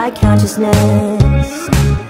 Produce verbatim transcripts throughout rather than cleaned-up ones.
my consciousness.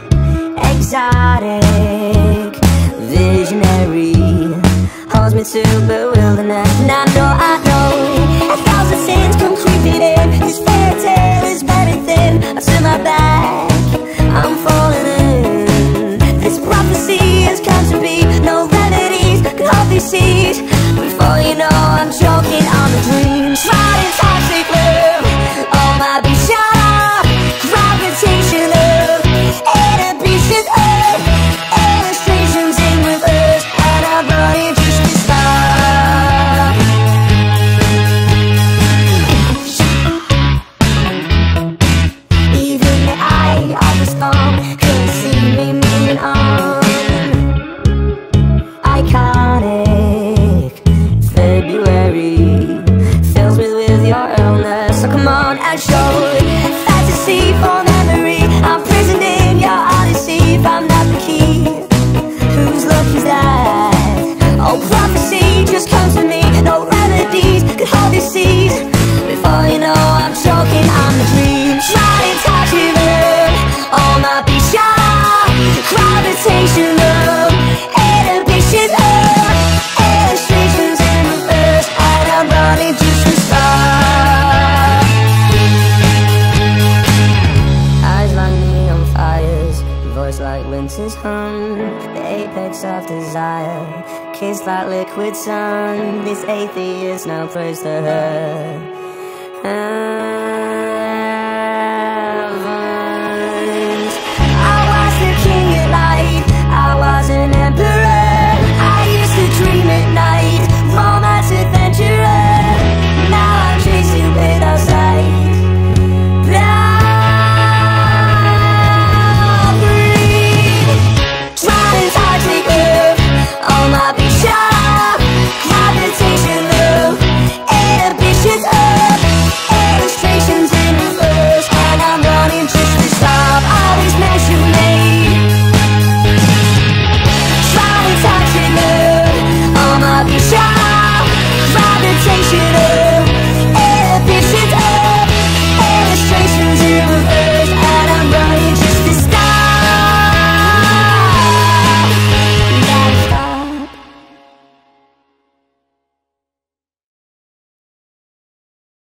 Exotic, visionary, holds me to bewilderment. And I know, I know, a thousand sins come creeping in. This fairy tale is buried thin. I turn my back, I'm falling in. This prophecy has come to be. No remedies can hold these seas. Before you know, I'm choking on the dream. Trying toxic love, all my be shut up. Gravitation of inhibition of illustrations in reverse, and I'm running just to stop. Even the eye of the storm couldn't see me moving on. Iconic February fills me with your illness. So come on and show it. Fantasy for memory, I'm prisoned in your odyssey. If I'm not the key, whose luck is that? Oh, prophecy just comes to me. No remedies could hold these seas. Before you know, I'm choking on the dream. Trying to touch you there, all my be shot. Gravitation of inhibition of illustrations in reverse, and I'm running just to stop. Eyes like neon fires, voice like winter's hum. The apex of desire, kiss like liquid sun. This atheist, no praise to her. Ah.